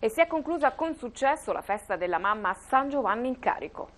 E si è conclusa con successo la festa della mamma a San Giovanni in Carico.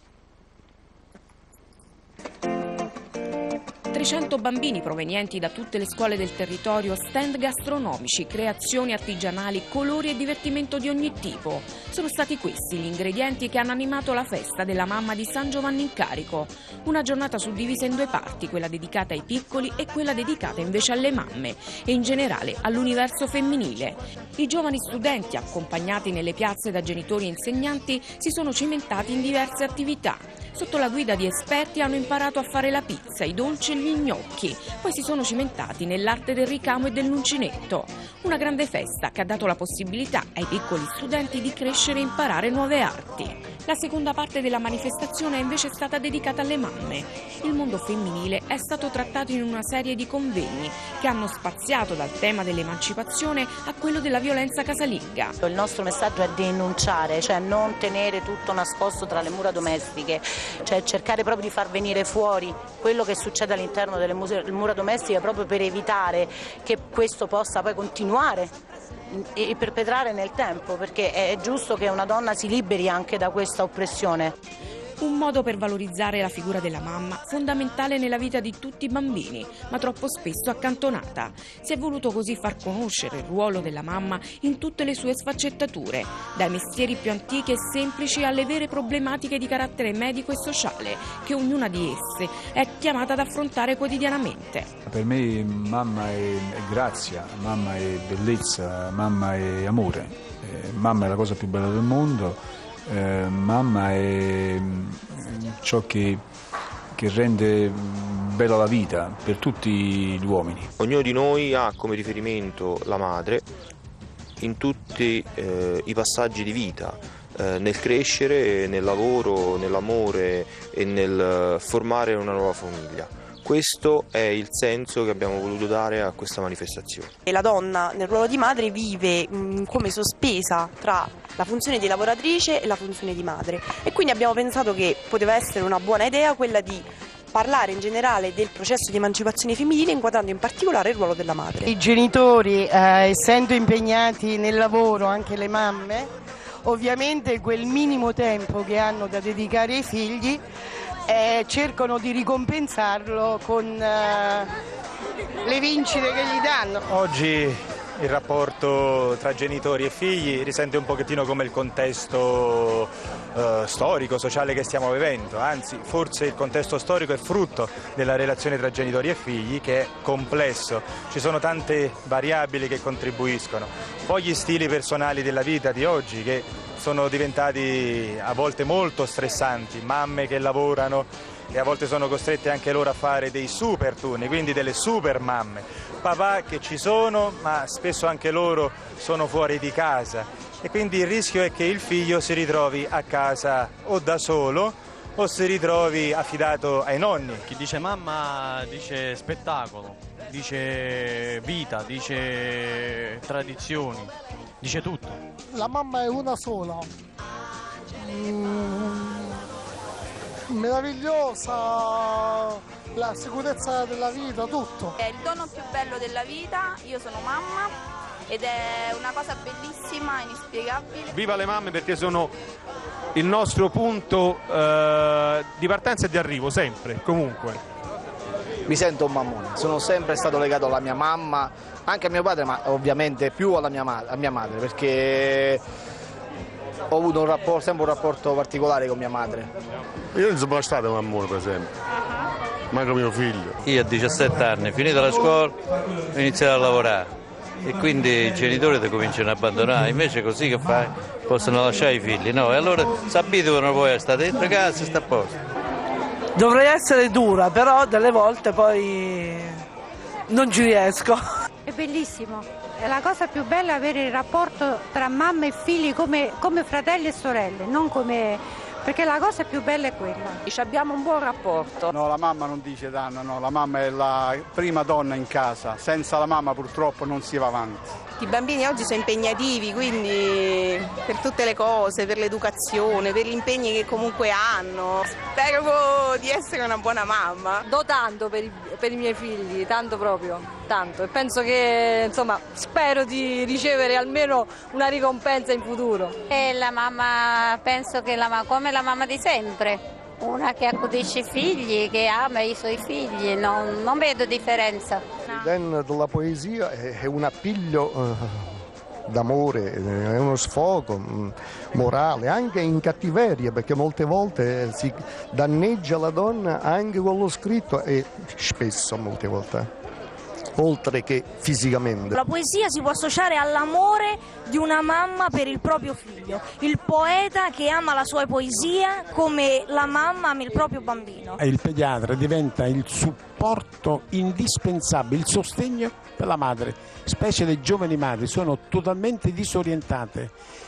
300 bambini provenienti da tutte le scuole del territorio, stand gastronomici, creazioni artigianali, colori e divertimento di ogni tipo. Sono stati questi gli ingredienti che hanno animato la festa della mamma di San Giovanni in Carico. Una giornata suddivisa in due parti, quella dedicata ai piccoli e quella dedicata invece alle mamme e in generale all'universo femminile. I giovani studenti, accompagnati nelle piazze da genitori e insegnanti, si sono cimentati in diverse attività. Sotto la guida di esperti hanno imparato a fare la pizza, i dolci e gli gnocchi, poi si sono cimentati nell'arte del ricamo e dell'uncinetto. Una grande festa che ha dato la possibilità ai piccoli studenti di crescere e imparare nuove arti. La seconda parte della manifestazione è invece stata dedicata alle mamme. Il mondo femminile è stato trattato in una serie di convegni che hanno spaziato dal tema dell'emancipazione a quello della violenza casalinga. Il nostro messaggio è denunciare, cioè non tenere tutto nascosto tra le mura domestiche, cioè cercare proprio di far venire fuori quello che succede all'interno delle mura domestiche proprio per evitare che questo possa poi continuare e perpetrare nel tempo, perché è giusto che una donna si liberi anche da questa oppressione. Un modo per valorizzare la figura della mamma, fondamentale nella vita di tutti i bambini, ma troppo spesso accantonata. Si è voluto così far conoscere il ruolo della mamma in tutte le sue sfaccettature, dai mestieri più antichi e semplici alle vere problematiche di carattere medico e sociale, che ognuna di esse è chiamata ad affrontare quotidianamente. Per me mamma è grazia, mamma è bellezza, mamma è amore, mamma è la cosa più bella del mondo. Mamma è ciò che rende bella la vita per tutti gli uomini. Ognuno di noi ha come riferimento la madre in tutti i passaggi di vita, nel crescere, nel lavoro, nell'amore e nel formare una nuova famiglia. Questo è il senso che abbiamo voluto dare a questa manifestazione. E la donna nel ruolo di madre vive come sospesa tra la funzione di lavoratrice e la funzione di madre, e quindi abbiamo pensato che poteva essere una buona idea quella di parlare in generale del processo di emancipazione femminile, inquadrando in particolare il ruolo della madre. I genitori, essendo impegnati nel lavoro, anche le mamme, ovviamente quel minimo tempo che hanno da dedicare ai figli cercano di ricompensarlo con le vincite che gli danno. Oggi il rapporto tra genitori e figli risente un pochettino come il contesto storico, sociale che stiamo vivendo, anzi forse il contesto storico è frutto della relazione tra genitori e figli, che è complesso, ci sono tante variabili che contribuiscono, poi gli stili personali della vita di oggi che sono diventati a volte molto stressanti, mamme che lavorano e a volte sono costrette anche loro a fare dei super turni, quindi delle super mamme, papà che ci sono ma spesso anche loro sono fuori di casa, e quindi il rischio è che il figlio si ritrovi a casa o da solo o si ritrovi affidato ai nonni. Chi dice mamma dice spettacolo, dice vita, dice tradizioni, dice tutto. La mamma è una sola, meravigliosa, la sicurezza della vita, tutto. È il dono più bello della vita, io sono mamma ed è una cosa bellissima, inspiegabile. Viva le mamme, perché sono il nostro punto di partenza e di arrivo, sempre, comunque. Mi sento un mammone, sono sempre stato legato alla mia mamma, anche a mio padre, ma ovviamente più alla mia madre, perché ho avuto sempre un rapporto particolare con mia madre. Io non sono mai stato un mammone, per esempio, manco mio figlio. Io a 17 anni, finita la scuola, ho iniziato a lavorare e quindi i genitori ti cominciano a abbandonare, invece così che fai? Possono lasciare i figli, no? E allora si abituano poi a stare dentro casa e sta a posto. Dovrei essere dura, però delle volte poi non ci riesco. È bellissimo, è la cosa più bella avere il rapporto tra mamma e figli come fratelli e sorelle, non come perché la cosa più bella è quella. Abbiamo un buon rapporto. No, la mamma non dice danno, no, la mamma è la prima donna in casa, senza la mamma purtroppo non si va avanti. I bambini oggi sono impegnativi, quindi per tutte le cose, per l'educazione, per gli impegni che comunque hanno. Spero di essere una buona mamma. Do tanto per i miei figli, tanto proprio, tanto. E penso che, insomma, spero di ricevere almeno una ricompensa in futuro. E la mamma, penso che come la mamma di sempre. Una che accudisce i figli, che ama i suoi figli, non vedo differenza. Della poesia è un appiglio d'amore, è uno sfogo morale, anche in cattiveria, perché molte volte si danneggia la donna anche con lo scritto e spesso, molte volte, oltre che fisicamente. La poesia si può associare all'amore di una mamma per il proprio figlio, il poeta che ama la sua poesia come la mamma ama il proprio bambino. Il pediatra diventa il supporto indispensabile, il sostegno per la madre, specie le giovani madri sono totalmente disorientate